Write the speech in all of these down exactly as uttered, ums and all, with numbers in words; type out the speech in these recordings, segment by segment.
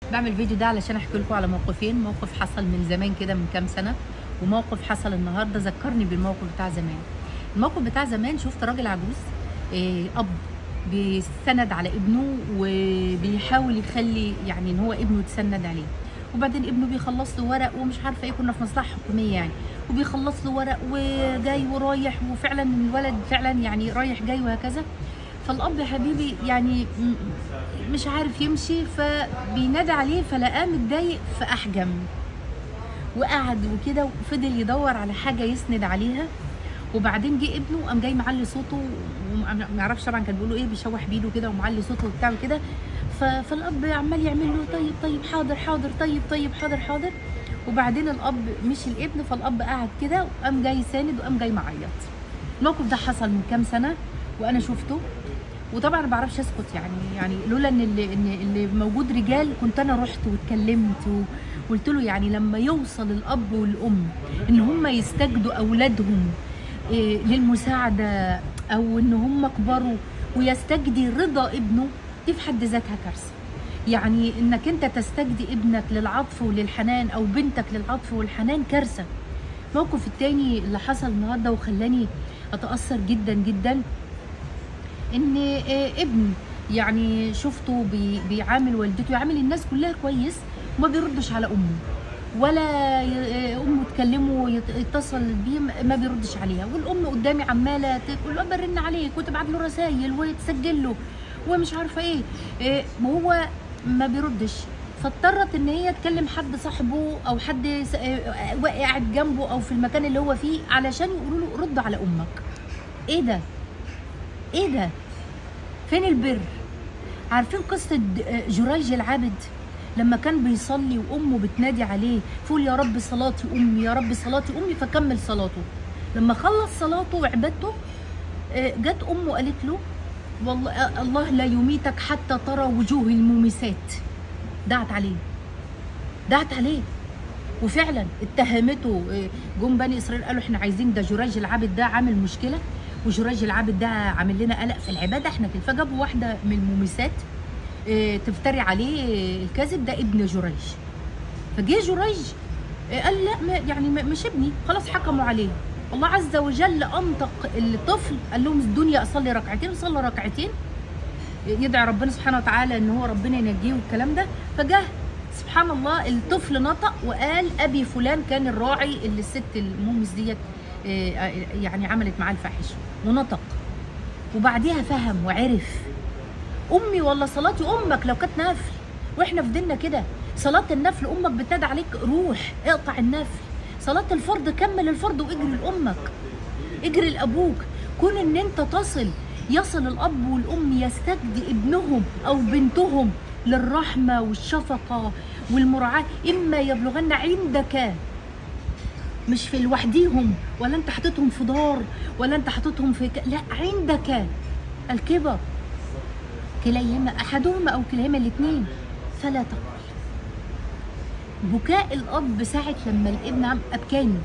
بعمل فيديو ده علشان احكي لكم على موقفين. موقف حصل من زمان كده من كام سنه، وموقف حصل النهارده ذكرني بالموقف بتاع زمان. الموقف بتاع زمان شفت راجل عجوز، إيه، اب بيستند على ابنه وبيحاول يخلي يعني ان هو ابنه يتسند عليه، وبعدين ابنه بيخلص له ورق ومش عارفه ايه، كنا في مصلحه حكوميه يعني، وبيخلص له ورق وجاي ورايح، وفعلا الولد فعلا يعني رايح جاي وهكذا. فالاب يا حبيبي يعني مش عارف يمشي، فبينادى عليه فلقاه متضايق فاحجم وقعد وكده، وفضل يدور على حاجه يسند عليها. وبعدين جه ابنه قام جاي معلي صوته، وما يعرفش طبعا كان بيقول له ايه، بيشوح بايده كده ومعلي صوته وبتاع كده. فالاب عمال يعمل له طيب طيب حاضر حاضر طيب طيب حاضر حاضر. وبعدين الاب مشي الابن، فالاب قعد كده وقام جاي ساند وقام جاي معيط. الموقف ده حصل من كام سنه وانا شفته، وطبعا ما بعرفش اسكت يعني يعني لولا ان اللي, إن اللي موجود رجال كنت انا رحت واتكلمت وقلت له يعني لما يوصل الاب والام ان هم يستجدوا اولادهم إيه للمساعده، او ان هم كبروا ويستجدي رضا ابنه، دي في حد ذاتها كارثه. يعني انك انت تستجدي ابنك للعطف وللحنان او بنتك للعطف والحنان كارثه. الموقف التاني اللي حصل النهارده وخلاني اتاثر جدا جدا، ان ابن يعني شفته بي بيعامل والدته، يعامل الناس كلها كويس وما بيردش على امه، ولا امه تكلمه يتصل بيه ما بيردش عليها، والام قدامي عماله تقول له برن عليك وتبعت له رسائل وتسجل له ومش عارفه ايه، وهو ما بيردش. فاضطرت ان هي تكلم حد صاحبه او حد قاعد جنبه او في المكان اللي هو فيه علشان يقولوا له رد على امك. ايه ده؟ ايه ده؟ فين البر؟ عارفين قصه جريج العابد لما كان بيصلي وامه بتنادي عليه فقول يا رب صلاتي امي يا رب صلاتي امي، فكمل صلاته. لما خلص صلاته وعبادته جت امه قالت له والله الله لا يميتك حتى ترى وجوه المومسات. دعت عليه دعت عليه وفعلا اتهمته. جم بني اسرائيل قالوا احنا عايزين ده جريج العابد ده عامل مشكله، وجريج العابد ده عامل لنا قلق في العباده احنا كده. فجابوا واحده من المومسات اه تفتري عليه الكذب، ده ابن جريج. فجه جريج اه قال لا يعني مش ابني، خلاص حكموا عليه. الله عز وجل انطق الطفل قال لهم الدنيا اصلي ركعتين، صلى ركعتين يدعي ربنا سبحانه وتعالى ان هو ربنا ينجيه والكلام ده. فجاه سبحان الله الطفل نطق وقال ابي فلان كان الراعي اللي الست المومس ديت يعني عملت معاه الفاحشه، ونطق. وبعديها فهم وعرف امي والله صلاتي امك لو كانت نافل، واحنا في ديننا كده صلاه النفل امك بتنادى عليك روح اقطع النفل، صلاه الفرض كمل الفرض واجري لامك اجري لابوك. كون ان انت تصل يصل الاب والام يستجدي ابنهم او بنتهم للرحمه والشفقه والمراعاه، اما يبلغن عندك، مش في لوحديهم ولا انت حاططهم في دار ولا انت حاططهم في ك... لا عندك الكبر كليهما احدهما او كليهما الاثنين فلا تقل. بكاء الاب ساعه لما الابن عم ابكاني،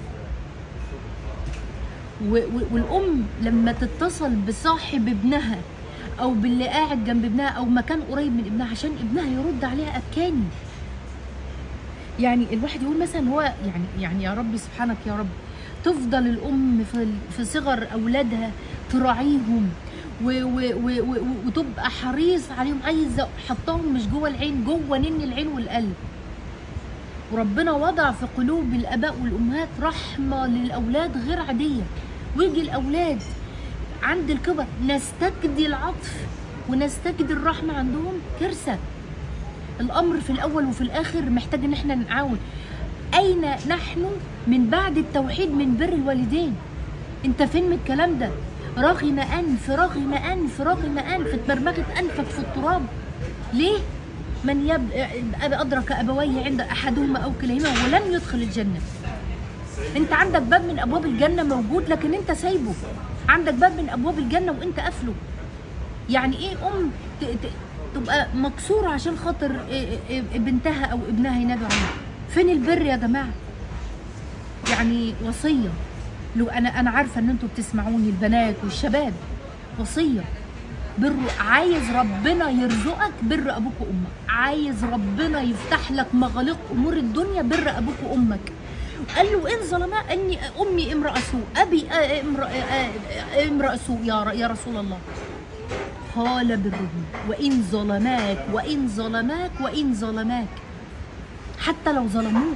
و... و... والام لما تتصل بصاحب ابنها او باللي قاعد جنب ابنها او مكان قريب من ابنها عشان ابنها يرد عليها ابكاني. يعني الواحد يقول مثلا هو يعني يعني يا رب سبحانك يا رب تفضل الام في في صغر اولادها تراعيهم و و و و وتبقى حريص عليهم، عايزه حطاهم مش جوه العين، جوه نن العين والقلب. وربنا وضع في قلوب الاباء والامهات رحمه للاولاد غير عاديه، ويجي الاولاد عند الكبر نستجدي العطف ونستجدي الرحمه عندهم كارثه. الامر في الاول وفي الاخر محتاج ان احنا نعاون. اين نحن من بعد التوحيد من بر الوالدين؟ انت فين من الكلام ده؟ رغم انف رغم انف رغم انف اتمرمغت انفك في التراب. ليه؟ من يب... ادرك ابويه عند احدهما او كليهما ولم يدخل الجنه. انت عندك باب من ابواب الجنه موجود لكن انت سايبه، عندك باب من ابواب الجنه وانت قافله. يعني ايه ام ت... ت... تبقى مكسوره عشان خاطر بنتها او ابنها ينادوا عليها؟ فين البر يا جماعه؟ يعني وصيه، لو انا انا عارفه ان انتوا بتسمعوني البنات والشباب، وصيه بر عايز ربنا يرزقك بر ابوك وامك، عايز ربنا يفتح لك مغاليق امور الدنيا بر ابوك وامك. قال له ان ظلما اني امي امراه سوء، ابي امراه امراه سوء يا يا رسول الله. قال برهما وان ظلماك وان ظلماك وان ظلماك، حتى لو ظلموك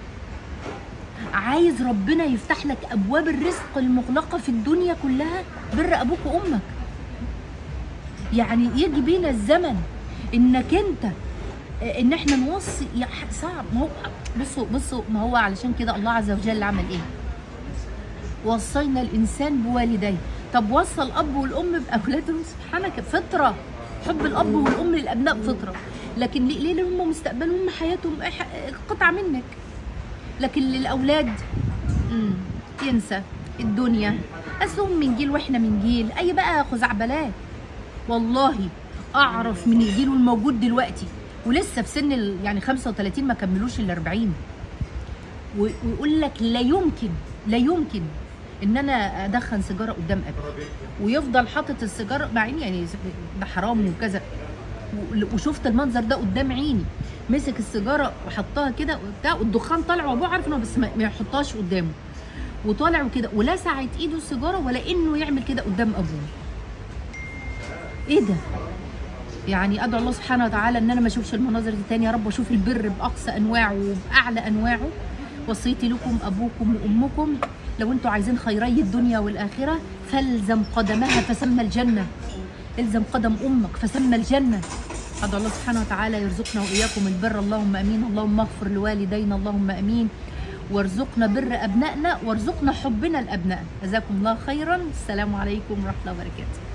عايز ربنا يفتح لك ابواب الرزق المغلقه في الدنيا كلها بر ابوك وامك. يعني يجي بينا الزمن انك انت ان احنا نوصي، صعب. ما هو بصوا بصوا ما هو علشان كده الله عز وجل عمل ايه؟ وصينا الانسان بوالديه. طب وصى الاب والام باولادهم، سبحانك، فطره، حب الاب والام للابناء فطره، لكن ليه؟ ليه هم مستقبلهم هم حياتهم قطعه منك. لكن للاولاد امم ينسى الدنيا، اصلهم من جيل واحنا من جيل، اي بقى خزعبلات. والله اعرف من الجيل الموجود دلوقتي ولسه في سن يعني خمسة وثلاثين ما كملوش ال أربعين، ويقول لك لا يمكن لا يمكن ان انا ادخن سيجاره قدام ابي، ويفضل حاطط السيجاره، مع ان يعني ده حرام وكذا، وشفت المنظر ده قدام عيني، مسك السيجاره وحطها كده وبتاع، والدخان طالع وابوه عارف انه بس ما يحطهاش قدامه، وطالع وكده، ولا ساعت ايده السيجاره ولا انه يعمل كده قدام ابوه. ايه ده؟ يعني ادعو الله سبحانه وتعالى ان انا ما اشوفش المناظر دي تاني يا رب، واشوف البر باقصى انواعه وباعلى انواعه. وصيتي لكم ابوكم وامكم، لو انتوا عايزين خيري الدنيا والاخره فالزم قدمها فسمى الجنه، الزم قدم امك فسمى الجنه. ادعو الله سبحانه وتعالى يرزقنا واياكم البر، اللهم امين. اللهم اغفر لوالدينا، اللهم امين. وارزقنا بر ابنائنا، وارزقنا حبنا لابنائنا. جزاكم الله خيرا. السلام عليكم ورحمه الله وبركاته.